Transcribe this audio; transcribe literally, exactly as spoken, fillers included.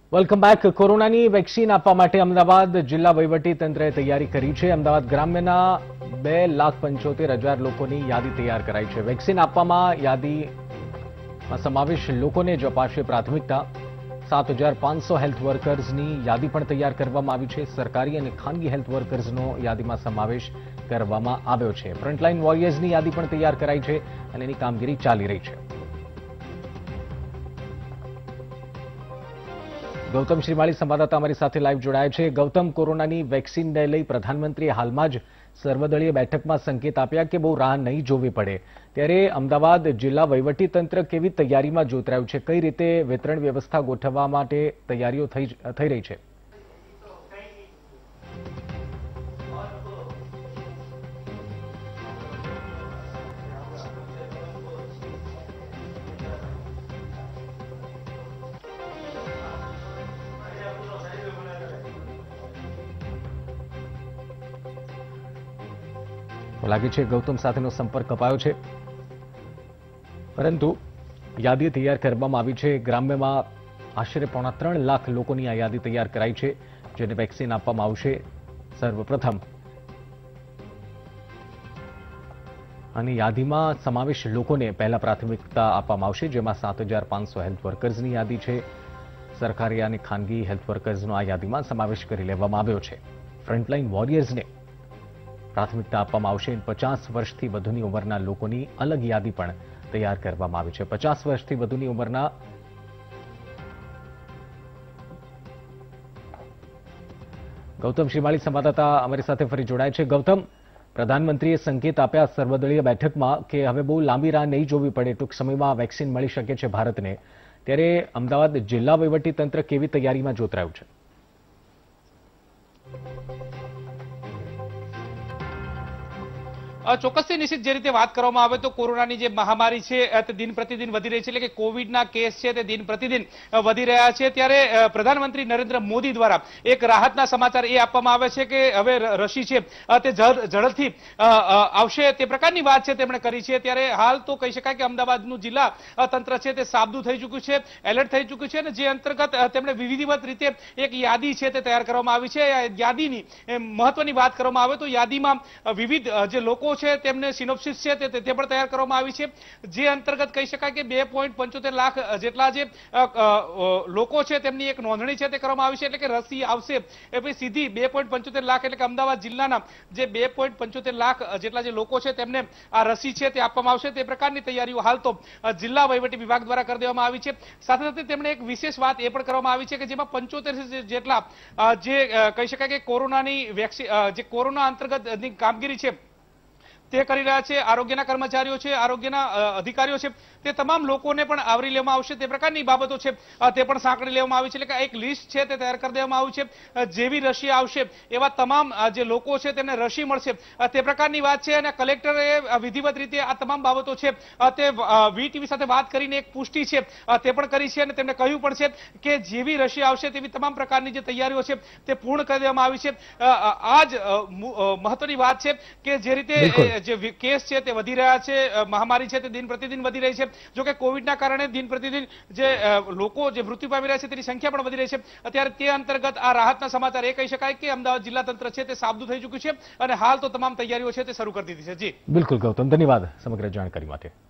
Welcome back. કોરોનાની vaccine આપવા માટે અમદાવાદ જિલ્લા વહીવટી તંત્રએ તૈયારી કરી છે. અમદાવાદ ગ્રામ્યના બે લાખ પંચોતેર હજાર લોકોની યાદી તૈયાર કરાઈ છે. વેક્સિન આપવામાં યાદીમાં સમાવેશ લોકોને જ અપાશે પ્રાથમિકતા. સાત હજાર પાંચસો હેલ્થ વર્કર્સની યાદી પણ તૈયાર કરવામાં આવી છે. સરકારી અને ખાનગી હેલ્થ વર્કર્સનો યાદીમાં સમાવેશ કરવામાં આવ્યો છે. ફ્રન્ટલાઇન વોરિયર્સની યાદી પણ તૈયાર કરાઈ છે અને એની કામગીરી ચાલી રહી છે. ગૌતમ શ્રીમાળી સંવાદદાતા અમારી સાથે લાઈવ જોડાયા છે. ગૌતમ, કોરોનાની વેક્સિનને લઈ પ્રધાનમંત્રીએ હાલમાં જ સર્વદળીય બેઠકમાં સંકેત આપ્યા કે બહુ રાહ નહીં જોવી પડે, ત્યારે અમદાવાદ જિલ્લા વહીવટીતંત્ર કેવી તૈયારીમાં જોતરાયું છે? કઈ રીતે વિતરણ વ્યવસ્થા ગોઠવવા માટે તૈયારીઓ થઈ રહી છે? લાગે છે ગૌતમ સાથેનો સંપર્ક કપાયો છે, પરંતુ યાદી તૈયાર કરવામાં આવી છે. ગ્રામ્યમાં આશરે પોણા ત્રણ લાખ લોકોની આ યાદી તૈયાર કરાઈ છે, જેને વેક્સિન આપવામાં આવશે સર્વપ્રથમ. અને યાદીમાં સમાવેશ લોકોને પહેલા પ્રાથમિકતા આપવામાં આવશે, જેમાં સાત હજાર પાંચસો હેલ્થ વર્કર્સની યાદી છે. સરકારી અને ખાનગી હેલ્થ વર્કર્સનો આ યાદીમાં સમાવેશ કરી લેવામાં આવ્યો છે. ફ્રન્ટલાઇન વોરિયર્સને પ્રાથમિકતા આપવામાં આવશે. પચાસ વર્ષથી વધુની ઉંમરના લોકોની અલગ યાદી પણ તૈયાર કરવામાં આવી છે. પચાસ વર્ષથી વધુની ઉંમરના ગૌતમ શ્રીમાળી સંવાદદાતા અમારી સાથે ફરી જોડાય છે. ગૌતમ, પ્રધાનમંત્રીએ સંકેત આપ્યા સર્વદળીય બેઠકમાં કે હવે બહુ લાંબી રાહ નહીં જોવી પડે, ટૂંક સમયમાં વેક્સિન મળી શકે છે ભારતને, ત્યારે અમદાવાદ જિલ્લા વહીવટીતંત્ર કેવી તૈયારીમાં જોતરાયું છે? ચોક્કસથી નિશ્ચિત જે રીતે વાત કરવામાં આવે તો કોરોનાની જે મહામારી છે તે દિન પ્રતિદિન વધી રહી છે, એટલે કે કોવિડના કેસ છે તે દિન પ્રતિદિન વધી રહ્યા છે. ત્યારે પ્રધાનમંત્રી નરેન્દ્ર મોદી દ્વારા એક રાહતના સમાચાર એ આપવામાં આવે છે કે હવે રસી છે તે ઝડપથી આવશે, તે પ્રકારની વાત છે તેમણે કરી છે. ત્યારે હાલ તો કહી શકાય કે અમદાવાદનું જિલ્લા તંત્ર છે તે સાબદું થઈ ચૂક્યું છે, એલર્ટ થઈ ચૂક્યું છે, અને જે અંતર્ગત તેમણે વિધિવત રીતે એક યાદી છે તે તૈયાર કરવામાં આવી છે. યાદીની મહત્વની વાત કરવામાં આવે તો યાદીમાં વિવિધ જે લોકો છે તેમને સિનોપ્સિસ છે તે પણ તૈયાર કરવામાં આવી છે, જે અંતર્ગત કહી શકાય કે બે પોઈન્ટ પંચોતેર લાખ જેટલા જે લોકો છે તેમની એક નોંધણી છે તે કરવામાં આવી છે. એટલે કે રસી આવશે એ પછી સીધી બે પોઈન્ટ પંચોતેર લાખ એટલે કે અમદાવાદ જિલ્લાના જે બે પોઈન્ટ પંચોતેર લાખ જેટલા જે લોકો છે તેમને આ રસી છે તે આપવામાં આવશે. તે પ્રકારની તૈયારીઓ હાલ તો જિલ્લા વહીવટી વિભાગ દ્વારા કરી દેવામાં આવી છે. સાથે સાથે તેમણે એક વિશેષ વાત એ પણ કરવામાં આવી છે કે જેમાં પંચોતેર જેટલા જે કહી શકાય કે કોરોનાની વેક્સિન જે કોરોના અંતર્ગતની કામગીરી છે તે કરી રહ્યા છે, આરોગ્યના કર્મચારીઓ છે, આરોગ્યના અધિકારીઓ છે, તે તમામ લોકોને પણ આવરી લેવામાં આવશે. તે પ્રકારની બાબતો છે તે પણ સાંકળી લેવામાં આવી છે. એટલે કે એક લિસ્ટ છે તે તૈયાર કરી દેવામાં આવ્યું છે. જેવી રસી આવશે એવા તમામ જે લોકો છે તેમને રસી મળશે, તે પ્રકારની વાત છે. અને કલેક્ટરે વિધિવત રીતે આ તમામ બાબતો છે તે વીટીવી સાથે વાત કરીને એક પુષ્ટિ છે તે પણ કરી છે, અને તેમણે કહ્યું પણ છે કે જેવી રસી આવશે તેવી તમામ પ્રકારની જે તૈયારીઓ છે તે પૂર્ણ કરી દેવામાં આવી છે. આ જ મહત્વની વાત છે કે જે રીતે જે કેસ છે તે વધી રહ્યા છે, મહામારી છે તે દિન પ્રતિદિન વધી રહી છે. જો કે કોવિડના કારણે દિન પ્રતિદિન જે લોકો જે મૃત્યુ પામી રહ્યા છે તેની સંખ્યા પણ વધી રહી છે. અત્યારે તે અંતર્ગત આ રાહતના સમાચાર એ કહી શકાય કે અમદાવાદ જિલ્લા તંત્ર છે તે સાબદું થઈ ચૂક્યું છે અને હાલ તો તમામ તૈયારીઓ છે તે શરૂ કરી દીધી છે. જી બિલકુલ ગૌતમ, ધન્યવાદ સમગ્ર જાણકારી માટે.